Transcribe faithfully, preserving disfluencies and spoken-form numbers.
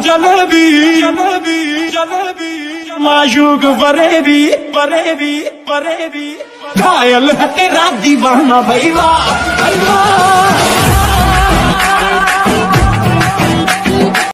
जलेबी जलेबी जलेबी माशूक फरेबी फरेबी फरेबी घायल है तेरा दीवाना भाई वाह भाई वाह।